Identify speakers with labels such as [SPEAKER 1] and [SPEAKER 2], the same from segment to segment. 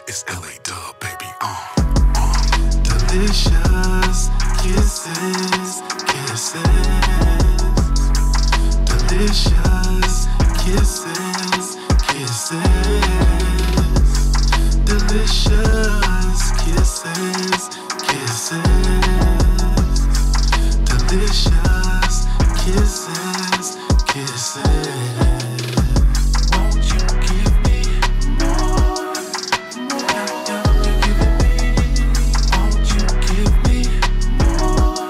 [SPEAKER 1] It's L.A-Dub, baby.
[SPEAKER 2] Delicious kisses, kisses. Delicious kisses, kisses. Delicious kisses, kisses. Delicious kisses, kisses. Won't you give me more? You're giving me. Won't you give me more?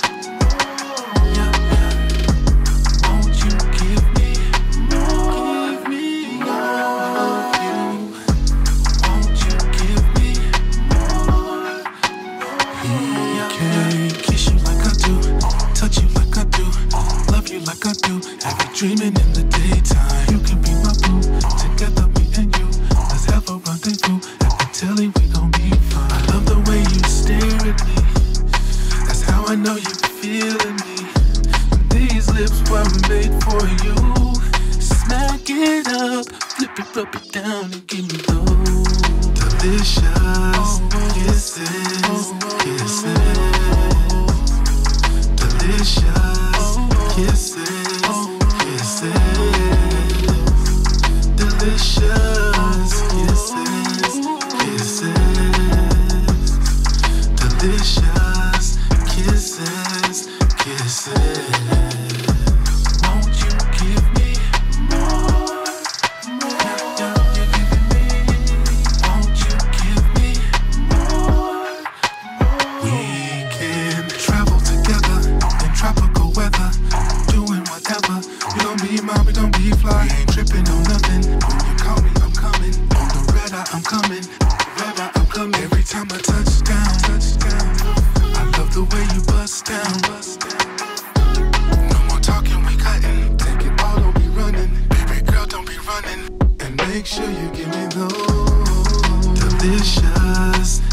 [SPEAKER 2] Won't you give me more? Give me more of you. Won't you give me more? He can't kiss you like I do, touch you like I do, love you like I do. Have you dreaming in the daytime? You can be my boo. Together me and you, let's have a rendezvous. At the telly we gon' be fine. I love the way you stare at me. That's how I know you're feeling me. These lips were made for you. Smack it up, flip it down and give me those delicious kisses, kisses. Delicious kisses, kisses. Delicious kisses, kisses. Delicious kisses, kisses. Won't you give me more? You're giving me. Won't you give me more? We can travel together in tropical weather, doing whatever. We gon' be mine, we gon' be fly. Ain't tripping on nothing. When you call me, I'm coming. On the red eye, I'm coming. Red eye, I'm coming. Every time I touch down. I love the way you bust down. No more talking, we cutting. Take it all, don't be running. Baby girl, don't be running. And make sure you give me those delicious